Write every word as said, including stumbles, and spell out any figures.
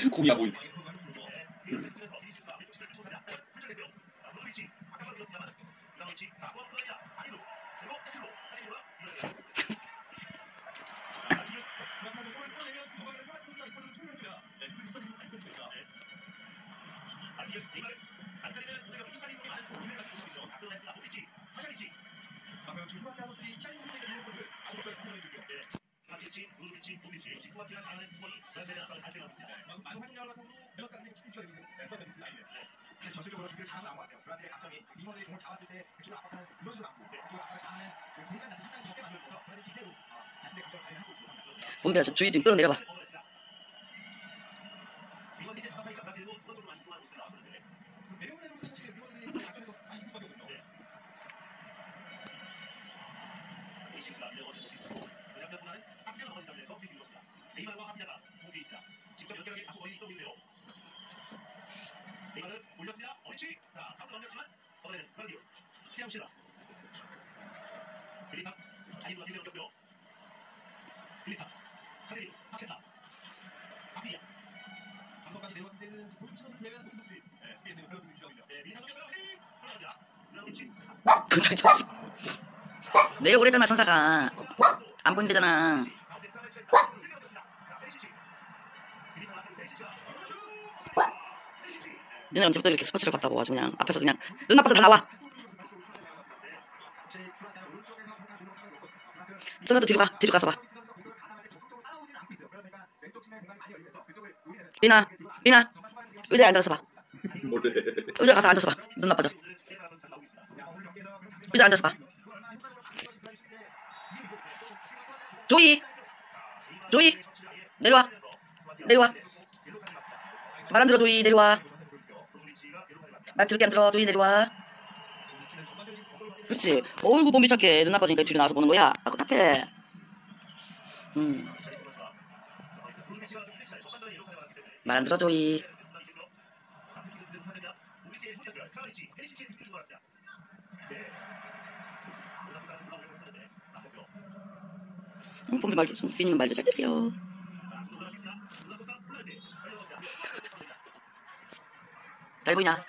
공이야 보인다. 봄비야 저 주위 좀 끌어내려봐. 굉장히 쳤어. 내가 그랬잖아 천사가. 안 보인대잖아. 너네 언제부터 이렇게 스포츠를 봤다고 아주 그냥 앞에서 그냥 눈 나빠서 다 나와. 천사도 뒤로 가. 뒤로 가서 봐. 비나 비나 의자에 앉아서 봐. 뭐래? 의자 가서 앉아서 봐. 눈 나빠져. 의자 앉아서 봐. 조이 조이 내려와 내려와. 말 안 들어 조이 내려와. 말 들게 안 들어 조이 내려와. 그렇지. 어이구 봄비 착해. 눈 나빠지니까 뒤로 나와서 보는 거야. 아그 착해. 음. 말 안 들어 조이. 음, 봄비 말도 좀 비님 말도 잘 들려. 잘 보이나?